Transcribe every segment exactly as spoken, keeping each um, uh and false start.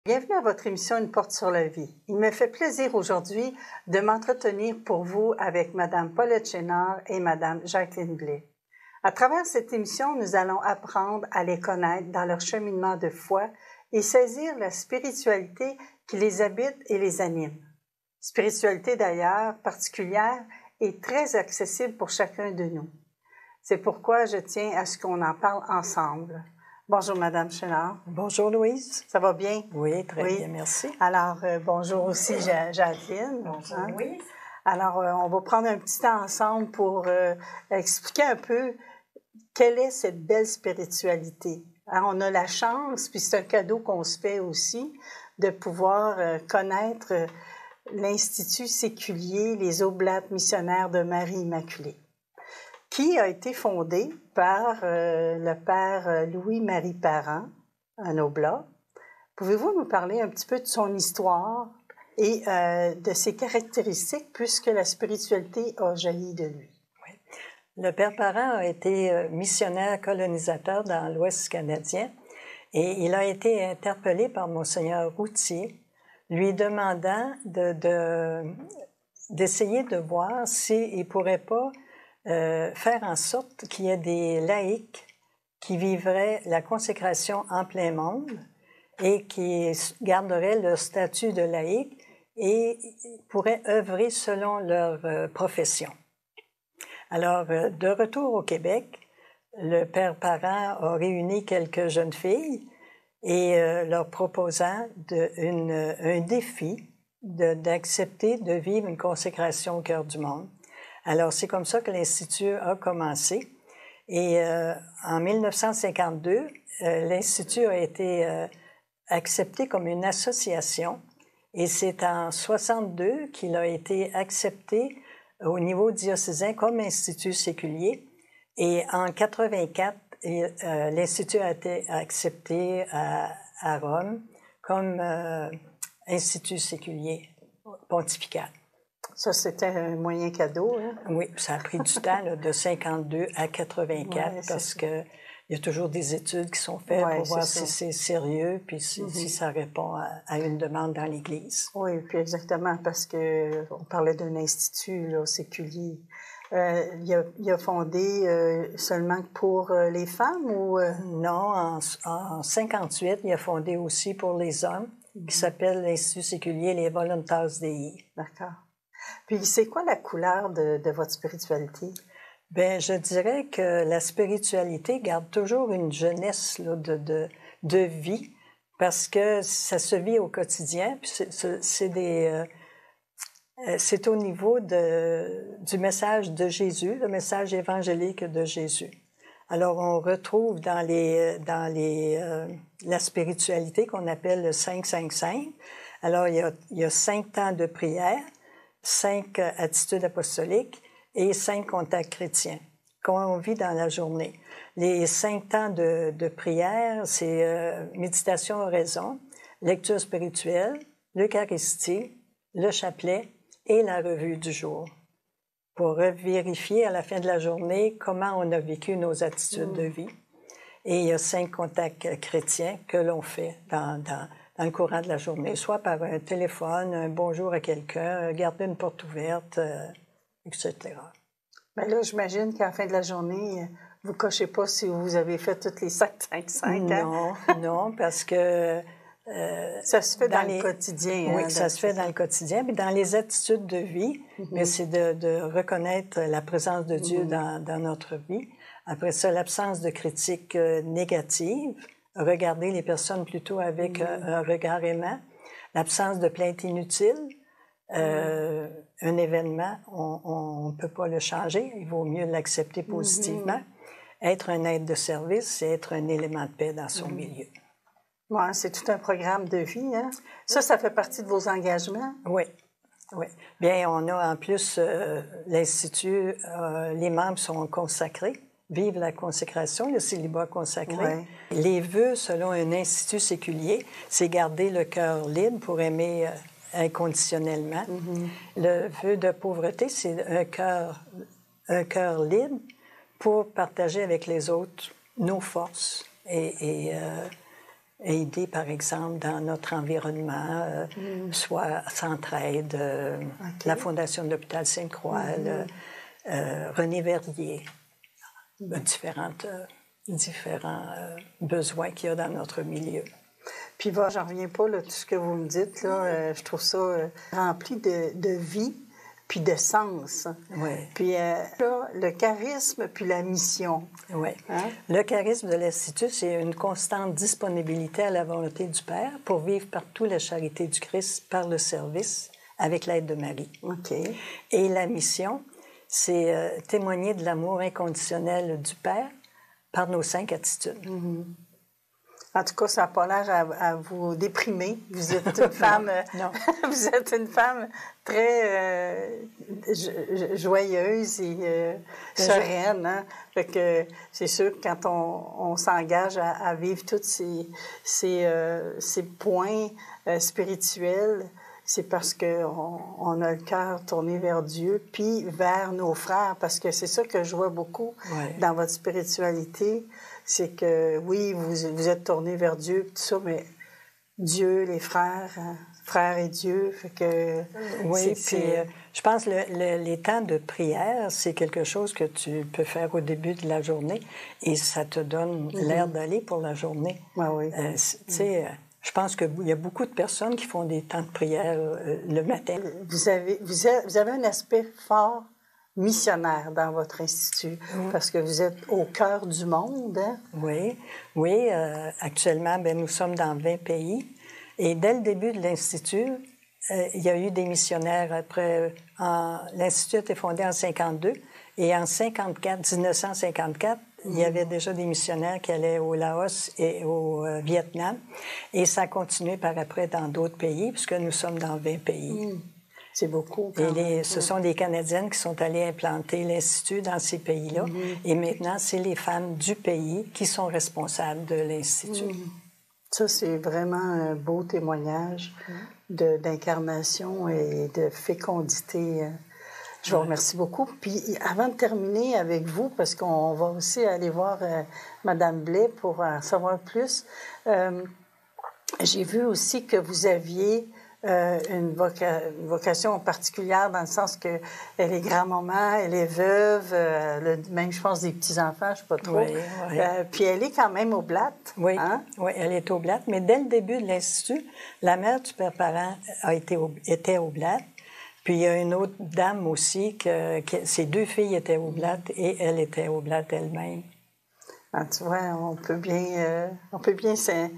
Bienvenue à votre émission Une porte sur la vie. Il me fait plaisir aujourd'hui de m'entretenir pour vous avec Mme Paulette Chénard et Mme Jacqueline Blais. À travers cette émission, nous allons apprendre à les connaître dans leur cheminement de foi et saisir la spiritualité qui les habite et les anime. Spiritualité d'ailleurs particulière et très accessible pour chacun de nous. C'est pourquoi je tiens à ce qu'on en parle ensemble. Bonjour, Madame Chénard. Bonjour, Louise. Ça va bien? Oui, très oui. bien, merci. Alors, euh, bonjour aussi, ja Jacqueline. Bonjour, hein? Louise. Alors, euh, on va prendre un petit temps ensemble pour euh, expliquer un peu quelle est cette belle spiritualité. Hein, on a la chance, puis c'est un cadeau qu'on se fait aussi, de pouvoir euh, connaître euh, l'Institut séculier, les Oblates missionnaires de Marie Immaculée, qui a été fondé par euh, le père Louis-Marie Parent, un oblat. Pouvez-vous nous parler un petit peu de son histoire et euh, de ses caractéristiques, puisque la spiritualité a jailli de lui? Oui. Le père Parent a été missionnaire colonisateur dans l'Ouest canadien et il a été interpellé par Monseigneur Routier, lui demandant de, de, d'essayer de voir s'il ne pourrait pas Euh, faire en sorte qu'il y ait des laïcs qui vivraient la consécration en plein monde et qui garderaient leur statut de laïc et pourraient œuvrer selon leur euh, profession. Alors, euh, de retour au Québec, le père Parent a réuni quelques jeunes filles et euh, leur proposant de, une, un défi de, d'accepter de vivre une consécration au cœur du monde. Alors, c'est comme ça que l'Institut a commencé. Et euh, en mille neuf cent cinquante-deux, euh, l'Institut a été euh, accepté comme une association. Et c'est en soixante-deux qu'il a été accepté au niveau diocésain comme Institut séculier. Et en quatre-vingt-quatre, euh, l'Institut a été accepté à, à Rome comme euh, Institut séculier pontifical. Ça, c'était un moyen cadeau. Hein? Oui, ça a pris du temps, là, de cinquante-deux à quatre-vingt-quatre, ouais, parce qu'il y a toujours des études qui sont faites ouais, pour voir si c'est sérieux, puis si, mm-hmm. si ça répond à, à une demande dans l'Église. Oui, puis exactement, parce qu'on parlait d'un institut là, séculier. Euh, il, a, il a fondé euh, seulement pour euh, les femmes ou... Euh... Non, en, en cinquante-huit, il a fondé aussi pour les hommes, mm-hmm. qui s'appelle l'Institut séculier Les Voluntas Dei. D'accord. Puis, c'est quoi la couleur de, de votre spiritualité? Bien, je dirais que la spiritualité garde toujours une jeunesse là, de, de, de vie, parce que ça se vit au quotidien, puis c'est, c'est, des, euh, c'est au niveau de, du message de Jésus, le message évangélique de Jésus. Alors, on retrouve dans, les, dans les, euh, la spiritualité qu'on appelle le cinq cinq cinq. Alors, il y a, il y a cinq temps de prière, cinq attitudes apostoliques et cinq contacts chrétiens qu'on vit dans la journée. Les cinq temps de, de prière, c'est euh, méditation oraison, lecture spirituelle, l'Eucharistie, le chapelet et la revue du jour, pour vérifier à la fin de la journée comment on a vécu nos attitudes mmh. de vie. Et il y a cinq contacts chrétiens que l'on fait dans, dans dans le courant de la journée, soit par un téléphone, un bonjour à quelqu'un, garder une porte ouverte, euh, et cetera. Bien là, j'imagine qu'à la fin de la journée, vous ne cochez pas si vous avez fait toutes les cinq cinq cinq. Non, hein? non, parce que... Euh, ça se fait dans, dans les... le quotidien. Oui, hein, ça se fait dans le quotidien. Mais dans les attitudes de vie, mm-hmm. mais c'est de, de reconnaître la présence de Dieu mm-hmm. dans, dans notre vie. Après ça, l'absence de critiques euh, négatives. Regarder les personnes plutôt avec mmh. un, un regard aimant, l'absence de plainte inutile. Euh, mmh. Un événement, on ne peut pas le changer, il vaut mieux l'accepter positivement. Mmh. Être un aide de service, c'est être un élément de paix dans son mmh. milieu. Ouais, c'est tout un programme de vie. Hein? Ça, ça fait partie de vos engagements? Oui. Oui. Bien, on a en plus euh, l'Institut, euh, les membres sont consacrés. Vive la consécration, le célibat consacré. Ouais. Les vœux, selon un institut séculier, c'est garder le cœur libre pour aimer euh, inconditionnellement. Mm-hmm. Le vœu de pauvreté, c'est un cœur, un cœur libre pour partager avec les autres nos forces et, et, euh, aider, par exemple, dans notre environnement, euh, mm. soit Centraide, euh, okay. la Fondation de l'Hôpital Sainte-Croix, mm -hmm. euh, René Verrier, mm -hmm. différentes, euh, différents euh, besoins qu'il y a dans notre milieu. Puis, j'en reviens pas, là, tout ce que vous me dites, là, euh, je trouve ça euh, rempli de, de vie puis de sens. Oui. Puis euh, là, le charisme puis la mission. Oui. Hein? Le charisme de l'Institut, c'est une constante disponibilité à la volonté du Père pour vivre partout la charité du Christ par le service avec l'aide de Marie. OK. Et la mission, c'est euh, témoigner de l'amour inconditionnel du Père par nos cinq attitudes. Mm-hmm. En tout cas, ça n'a pas l'air à, à vous déprimer. Vous êtes une femme, non. vous êtes une femme très euh, joyeuse et euh, sereine. Hein? Fait que c'est sûr que quand on, on s'engage à, à vivre tous ces, ces, euh, ces points euh, spirituels, c'est parce qu'on on a le cœur tourné vers Dieu, puis vers nos frères, parce que c'est ça que je vois beaucoup ouais. dans votre spiritualité. C'est que, oui, vous, vous êtes tourné vers Dieu, tout ça, mais Dieu, les frères, hein, frères et Dieu, fait que... Oui, puis euh, je pense que le, le, les temps de prière, c'est quelque chose que tu peux faire au début de la journée et ça te donne mm-hmm. l'air d'aller pour la journée. Ah oui. Euh, tu sais, mm. je pense qu'il y a beaucoup de personnes qui font des temps de prière euh, le matin. Vous avez, vous avez, vous avez un aspect fort missionnaire dans votre institut, mmh. parce que vous êtes au cœur du monde. Hein? Oui, oui. Euh, actuellement, bien, nous sommes dans vingt pays. Et dès le début de l'Institut, euh, il y a eu des missionnaires. Après, l'Institut a été fondé en cinquante-deux. Et en cinquante-quatre, dix-neuf cent cinquante-quatre, mmh. il y avait déjà des missionnaires qui allaient au Laos et au euh, Vietnam. Et ça a continué par après dans d'autres pays, puisque nous sommes dans vingt pays. Mmh. C'est beaucoup. Et les, ce sont des Canadiennes qui sont allées implanter l'Institut dans ces pays-là. Mm-hmm. Et maintenant, c'est les femmes du pays qui sont responsables de l'Institut. Mm-hmm. Ça, c'est vraiment un beau témoignage mm-hmm. d'incarnation et de fécondité. Je vous remercie beaucoup. Puis, avant de terminer avec vous, parce qu'on va aussi aller voir euh, Mme Blais pour en savoir plus, euh, j'ai vu aussi que vous aviez... Euh, une, voca une vocation particulière dans le sens que elle est grand-maman, elle est veuve, euh, le, même je pense des petits-enfants, je ne sais pas trop. Oui, oui. Euh, puis elle est quand même oblate. Oui, hein? oui, elle est oblate, mais dès le début de l'Institut, la mère du père parent a été, était oblate. Puis il y a une autre dame aussi, que, que ses deux filles étaient oblates et elle était oblate elle-même. Ah, tu vois, on peut bien, euh, on peut bien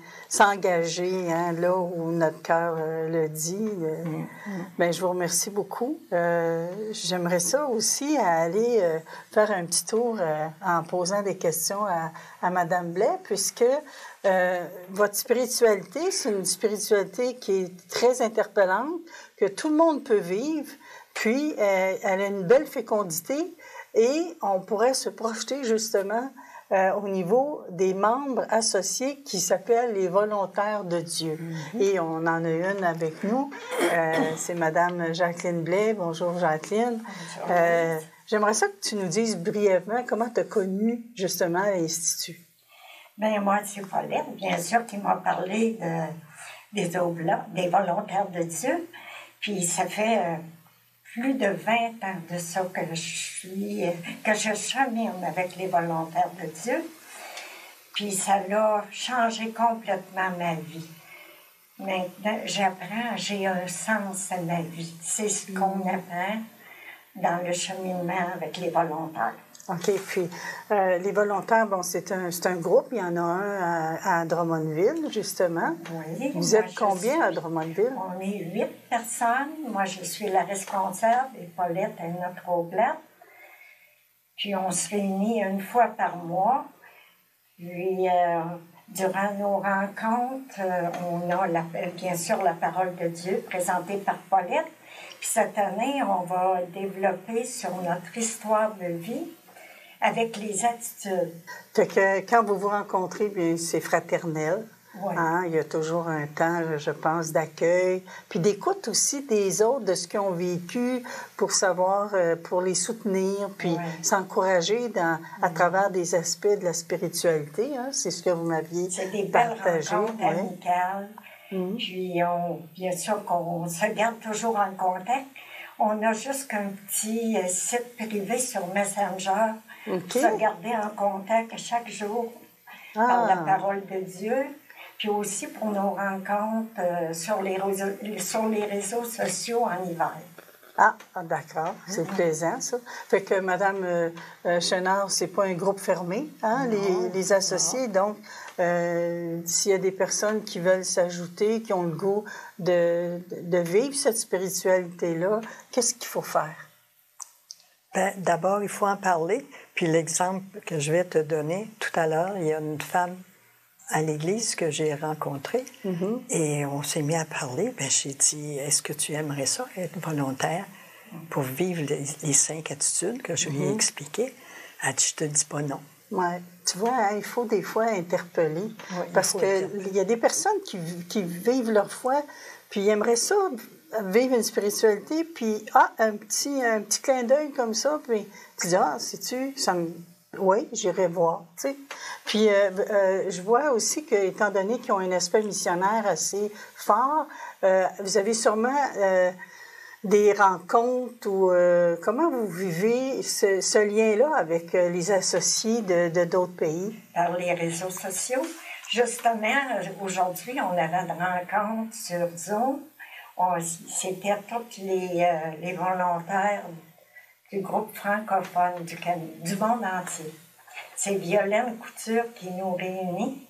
s'engager hein, là où notre cœur euh, le dit. Euh. Mm. Bien, je vous remercie beaucoup. Euh, J'aimerais ça aussi aller euh, faire un petit tour euh, en posant des questions à, à Mme Blais, puisque euh, votre spiritualité, c'est une spiritualité qui est très interpellante, que tout le monde peut vivre, puis euh, elle a une belle fécondité et on pourrait se projeter justement Euh, au niveau des membres associés qui s'appellent les volontaires de Dieu. Mm-hmm. Et on en a une avec nous, euh, c'est Mme Jacqueline Blais. Bonjour Jacqueline. Bonjour. Euh, J'aimerais ça que tu nous dises brièvement comment tu as connu justement l'Institut. Bien, moi, c'est Paulette, bien sûr, qui m'a parlé de, des Oblats, des volontaires de Dieu. Puis ça fait... Euh, plus de vingt ans de ça que je suis, que je chemine avec les volontaires de Dieu. Puis ça a changé complètement ma vie. Maintenant, j'apprends, j'ai un sens à ma vie. C'est ce qu'on apprend dans le cheminement avec les volontaires. OK. Puis, euh, les volontaires, bon, c'est un, c'est un groupe. Il y en a un à, à Drummondville, justement. Oui. Vous êtes combien suis, à Drummondville? On est huit personnes. Moi, je suis la responsable et Paulette est notre oblate. Puis, on se réunit une fois par mois. Puis, euh, durant nos rencontres, euh, on a la, bien sûr la parole de Dieu présentée par Paulette. Puis, cette année, on va développer sur notre histoire de vie avec les attitudes. Fait que quand vous vous rencontrez, bien, c'est fraternel. Oui. Hein? Il y a toujours un temps, je pense, d'accueil, puis d'écoute aussi des autres, de ce qu'ils ont vécu, pour savoir, euh, pour les soutenir, puis oui. s'encourager dans, à mm. travers des aspects de la spiritualité. Hein? C'est ce que vous m'aviez partagé. C'est des belles rencontres oui. amicales. Mm. Puis, on, bien sûr qu'on se garde toujours en contact. On a juste qu'un petit euh, site privé sur Messenger okay. pour se garder en contact chaque jour ah. par la parole de Dieu. Puis aussi pour nos rencontres euh, sur, les réseaux, sur les réseaux sociaux en hiver. Ah, ah d'accord. C'est mm-hmm. plaisant, ça. Fait que Mme euh, Chenard, c'est pas un groupe fermé, hein, non, les, les associés. Non. Donc, euh, s'il y a des personnes qui veulent s'ajouter, qui ont le goût de, de vivre cette spiritualité-là, qu'est-ce qu'il faut faire? Ben, d'abord, il faut en parler. Puis l'exemple que je vais te donner tout à l'heure, il y a une femme à l'église que j'ai rencontrée mm-hmm. et on s'est mis à parler. Ben, j'ai dit, est-ce que tu aimerais ça, être volontaire pour vivre les, les cinq attitudes que je lui ai mm-hmm. expliquées? Elle dit, je te dis pas non. Oui. Tu vois, hein, il faut des fois interpeller oui, parce qu'il y a des personnes qui, qui vivent leur foi puis ils aimeraient ça, vivre une spiritualité, puis ah, un petit, un petit clin d'œil comme ça, puis tu dis, ah, sais-tu, ça me... Oui, j'irai voir, tu sais. Puis, euh, euh, je vois aussi que, étant donné qu'ils ont un aspect missionnaire assez fort, euh, vous avez sûrement euh, des rencontres ou euh, comment vous vivez ce, ce lien-là avec euh, les associés de, de d'autres pays? Par les réseaux sociaux. Justement, aujourd'hui, on avait une rencontre sur Zoom. On, c'était tous les, euh, les volontaires du groupe francophone du, du monde entier. C'est Violaine Couture qui nous réunit.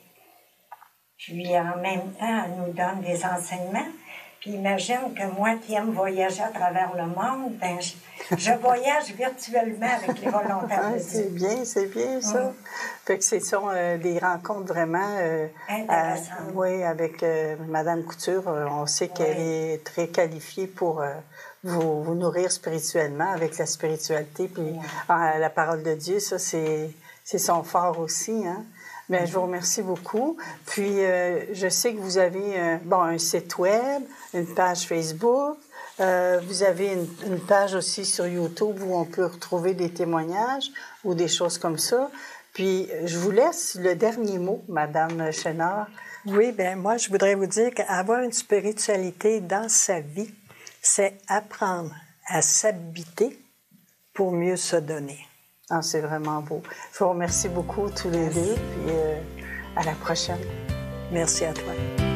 Puis en même temps, elle nous donne des enseignements. Puis imagine que moi qui aime voyager à travers le monde, ben je, je voyage virtuellement avec les volontaires de Dieu. C'est bien, c'est bien ça. Mm. Fait que ce sont euh, des rencontres vraiment euh, intéressantes. À, oui, avec euh, Mme Couture. Euh, on sait qu'elle oui. est très qualifiée pour euh, vous, vous nourrir spirituellement avec la spiritualité. Puis oui. euh, la parole de Dieu, ça, c'est, c'est son fort aussi, hein. Bien, je vous remercie beaucoup. Puis, euh, je sais que vous avez euh, bon, un site web, une page Facebook. Euh, vous avez une, une page aussi sur YouTube où on peut retrouver des témoignages ou des choses comme ça. Puis, je vous laisse le dernier mot, Madame Chenard. Oui, bien, moi, je voudrais vous dire qu'avoir une spiritualité dans sa vie, c'est apprendre à s'habiter pour mieux se donner. Ah, c'est vraiment beau. Je vous remercie beaucoup tous les deux, puis euh, à la prochaine. Merci à toi.